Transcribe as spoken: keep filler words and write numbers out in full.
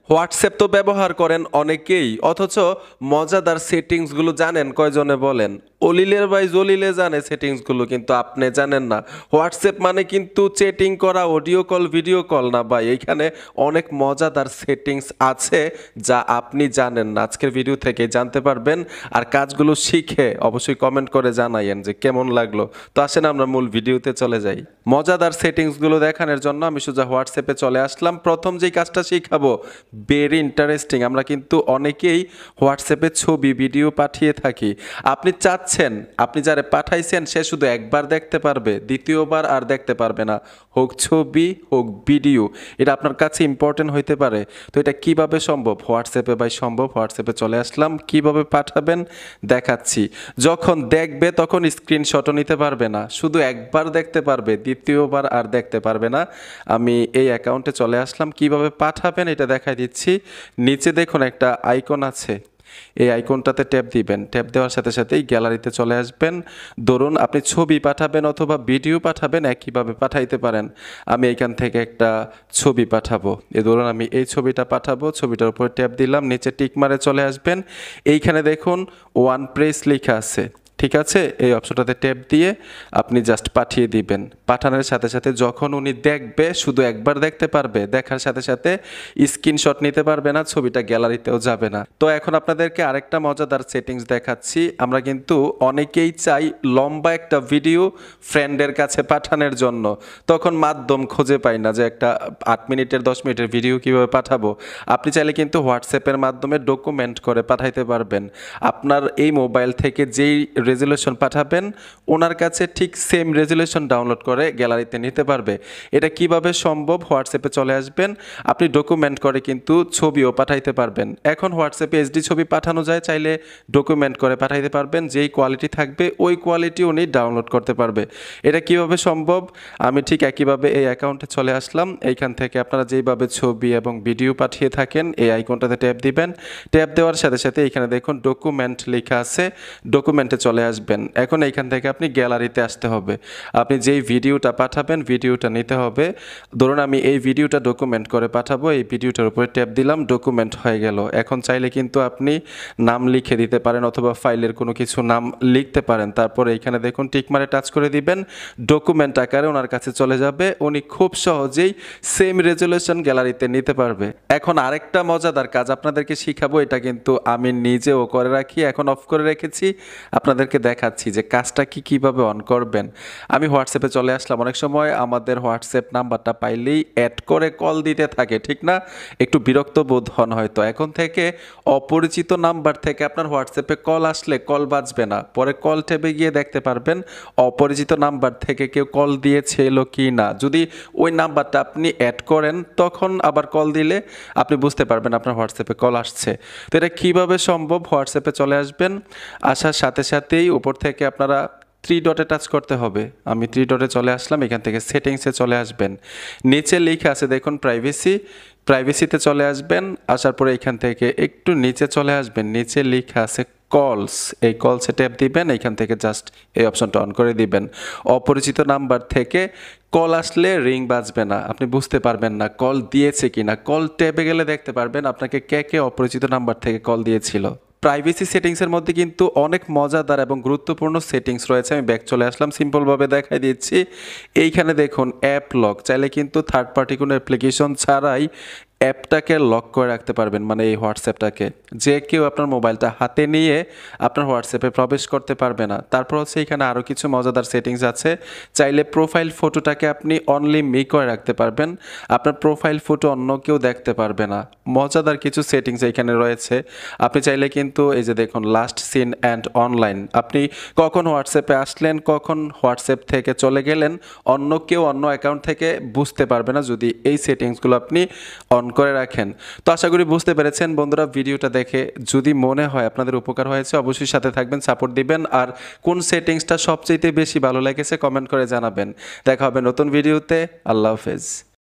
WhatsApp তো ব্যবহার করেন অনেকেই, অথচ মজাদার সেটিংসগুলো জানেন কয়জনে বলেন? অলিলের ভাই জলিলে জানে সেটিংসগুলো, কিন্তু আপনি জানেন না। হোয়াটসঅ্যাপ মানে কিন্তু চ্যাটিং করা, অডিও কল, ভিডিও কল না ভাই। এইখানে অনেক মজাদার সেটিংস আছে যা আপনি জানেন না। আজকের ভিডিও থেকে জানতে পারবেন। আর কাজগুলো শিখে অবশ্যই কমেন্ট করে জানাইয়েন যে কেমন লাগলো। তো আসেন আমরা মূল ভিডিওতে চলে যাই। মজাদার সেটিংসগুলো দেখানোর জন্য আমি সোজা হোয়াটসঅ্যাপে চলে আসলাম। প্রথম যেই কাজটা শিখাবো ভেরি ইন্টারেস্টিং। আমরা কিন্তু অনেকেই হোয়াটসঅ্যাপে ছবি ভিডিও পাঠিয়ে থাকি। আপনি চাচ্ছেন আপনি যারে পাঠাইছেন সে শুধু একবার দেখতে পারবে, দ্বিতীয়বার আর দেখতে পারবে না, হোক ছবি হোক ভিডিও। এটা আপনার কাছে ইম্পর্টেন্ট হইতে পারে। তো এটা কিভাবে সম্ভব? হোয়াটসঅ্যাপে ভাই সম্ভব। হোয়াটসঅ্যাপে চলে আসলাম। কিভাবে পাঠাবেন দেখাচ্ছি। যখন দেখবে তখন স্ক্রিনশটও নিতে পারবে না, শুধু একবার দেখতে পারবে, দ্বিতীয়বার আর দেখতে পারবে না। আমি এই অ্যাকাউন্টে চলে আসলাম। কিভাবে পাঠাবেন এটা দেখাই দিচ্ছি। নিচে দেখুন একটা আইকন আছে, এই আইকনটাতে ট্যাপ দিবেন। ট্যাপ দেওয়ার সাথে সাথেই গ্যালারিতে চলে আসবেন। ধরুন আপনি ছবি পাঠাবেন অথবা ভিডিও পাঠাবেন, একইভাবে পাঠাইতে পারেন। আমি এইখান থেকে একটা ছবি পাঠাবো। এ ধরুন আমি এই ছবিটা পাঠাবো, ছবিটার উপরে ট্যাপ দিলাম, নিচে টিক মারে চলে আসবেন। এইখানে দেখুন ওয়ান প্রেস লেখা আছে, ঠিক আছে? এই অপশনটাতে ট্যাপ দিয়ে আপনি জাস্ট পাঠিয়ে দিবেন। পাঠানোর সাথে সাথে যখন উনি দেখবে, শুধু একবার দেখতে পারবে, দেখার সাথে সাথে স্ক্রিনশট নিতে পারবে না, ছবিটা গ্যালারিতেও যাবে না। তো এখন আপনাদেরকে আরেকটা মজাদার সেটিংস দেখাচ্ছি। আমরা কিন্তু অনেকেই চাই লম্বা একটা ভিডিও ফ্রেন্ডের কাছে পাঠানোর জন্য, তখন মাধ্যম খুঁজে পাই না যে একটা আট মিনিটের দশ মিনিটের ভিডিও কীভাবে পাঠাবো। আপনি চাইলে কিন্তু হোয়াটসঅ্যাপের মাধ্যমে ডকুমেন্ট করে পাঠাইতে পারবেন। আপনার এই মোবাইল থেকে যেই রেজুলেশন পাঠাবেন ওনার কাছে ঠিক সেম রেজুলেশন ডাউনলোড করে গ্যালারিতে নিতে পারবে। এটা কিভাবে সম্ভব? হোয়াটসঅ্যাপে চলে আসবেন, আপনি ডকুমেন্ট করে কিন্তু ছবিও পাঠাইতে পারবেন। এখন হোয়াটসঅ্যাপে এইচডি ছবি পাঠানো যায়, চাইলে ডকুমেন্ট করে পাঠাইতে পারবেন। যেই কোয়ালিটি থাকবে ওই কোয়ালিটি উনি ডাউনলোড করতে পারবে। এটা কিভাবে সম্ভব? আমি ঠিক একইভাবে এই অ্যাকাউন্টে চলে আসলাম। এইখান থেকে আপনারা যেইভাবে ছবি এবং ভিডিও পাঠিয়ে থাকেন এই আইকনটাতে ট্যাপ দিবেন। ট্যাপ দেওয়ার সাথে সাথে এখানে দেখুন ডকুমেন্ট লেখা আছে, ডকুমেন্টে চলে আসবেন। এখন এইখান থেকে আপনি গ্যালারিতে আসতে হবে। আপনি যেই ভিডিওটা পাঠাবেন ভিডিওটা নিতে হবে। ধরুন আমি এই ভিডিওটা ডকুমেন্ট করে পাঠাবো, এই ভিডিওটার উপরে ট্যাপ দিলাম, ডকুমেন্ট হয়ে গেল। এখন চাইলে কিন্তু আপনি নাম লিখে দিতে পারেন অথবা ফাইলের কোনো কিছু নাম লিখতে পারেন। তারপরে এইখানে দেখুন টিকমারে টাচ করে দিবেন, ডকুমেন্ট আকারে ওনার কাছে চলে যাবে। উনি খুব সহজেই সেম রেজুলেশন গ্যালারিতে নিতে পারবে। এখন আরেকটা মজাদার কাজ আপনাদেরকে শিখাবো, এটা কিন্তু আমি নিজেও করে রাখি, এখন অফ করে রেখেছি। আপনাদেরকে দেখাচ্ছি যে কাজটা কি কিভাবে অন করবেন। আমি হোয়াটসঅ্যাপে চলে আসলাম। অনেক সময় আমাদের হোয়াটসঅ্যাপ নাম্বারটা পাইলেই অ্যাড করে কল দিতে থাকে, ঠিক না? একটু বিরক্ত বোধ হন হয়তো। এখন থেকে অপরিচিত নাম্বার থেকে আপনার হোয়াটসঅ্যাপে কল আসলে কল বাজবে না, পরে কল ট্যাবে গিয়ে দেখতে পারবেন অপরিচিত নাম্বার থেকে কেউ কল দিয়েছিল কি না। যদি ওই নাম্বারটা আপনি অ্যাড করেন তখন আবার কল দিলে আপনি বুঝতে পারবেন আপনার হোয়াটসঅ্যাপে কল আসছে। তো এটা কীভাবে সম্ভব? হোয়াটসঅ্যাপে চলে আসবেন, আসার সাথে সাথেই উপর থেকে আপনারা থ্রি ডটে টাচ করতে হবে। আমি থ্রি ডটে চলে আসলাম, এখান থেকে সেটিংসে চলে আসবেন। নিচে লেখা আছে দেখুন প্রাইভেসি, প্রাইভেসিতে চলে আসবেন। আসার পরে এখান থেকে একটু নিচে চলে আসবেন, নিচে লেখা আছে কলস, এই কলসে ট্যাপ দিবেন। এইখান থেকে জাস্ট এই অপশনটা অন করে দিবেন। অপরিচিত নাম্বার থেকে কল আসলে রিং বাজবে না, আপনি বুঝতে পারবেন না কল দিয়েছে কিনা। কল ট্যাবে গেলে দেখতে পারবেন আপনাকে কে কে অপরিচিত নাম্বার থেকে কল দিয়েছিল। প্রাইভেসি সেটিংসের মধ্যে কিন্তু অনেক মজাদার এবং গুরুত্বপূর্ণ সেটিংস রয়েছে। আমি ব্যাক চলে আসলাম, সিম্পলভাবে দেখাই দিচ্ছি। এইখানে দেখুন অ্যাপ লক, চাইলে কিন্তু থার্ড পার্টি কোনো অ্যাপ্লিকেশন ছাড়াই অ্যাপটাকে লক করে রাখতে পারবেন, মানে এই হোয়াটসঅ্যাপটাকে। যে কেউ আপনার মোবাইলটা হাতে নিয়ে আপনার হোয়াটসঅ্যাপে প্রবেশ করতে পারবে না। তারপর হচ্ছে এখানে আরও কিছু মজাদার সেটিংস আছে। চাইলে প্রোফাইল ফটোটাকে আপনি অনলি মি করে রাখতে পারবেন, আপনার প্রোফাইল ফটো অন্য কেউ দেখতে পারবে না। মজাদার কিছু সেটিংস এখানে রয়েছে। আপনি চাইলে কিন্তু এই যে দেখুন লাস্ট সিন অ্যান্ড অনলাইন, আপনি কখন হোয়াটসঅ্যাপে আসলেন, কখন হোয়াটসঅ্যাপ থেকে চলে গেলেন, অন্য কেউ অন্য অ্যাকাউন্ট থেকে বুঝতে পারবে না যদি এই সেটিংসগুলো আপনি অন করে রাখেন। তো আশা করি বুঝতে পেরেছেন বন্ধুরা। ভিডিওটা দেখে যদি মনে হয় আপনাদের উপকার হয়েছে অবশ্যই সাথে থাকবেন, সাপোর্ট দিবেন। আর কোন সেটিংসটা সবচেয়ে বেশি ভালো লেগেছে কমেন্ট করে জানাবেন। দেখা হবে নতুন ভিডিওতে। আল্লাহ হাফেজ।